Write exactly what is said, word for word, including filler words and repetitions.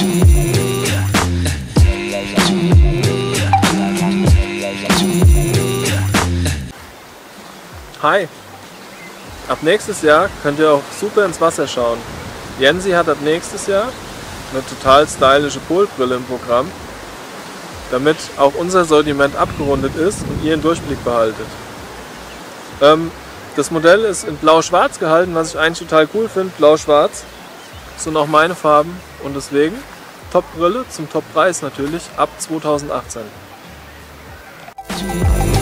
Hi! Ab nächstes Jahr könnt ihr auch super ins Wasser schauen. Jensi hat ab nächstes Jahr eine total stylische Polbrille im Programm, damit auch unser Sortiment abgerundet ist und ihr einen Durchblick behaltet. Ähm, das Modell ist in blau-schwarz gehalten, was ich eigentlich total cool finde. Blau-schwarz sind auch meine Farben und deswegen Top-Brille zum Top-Preis natürlich ab zweitausendachtzehn.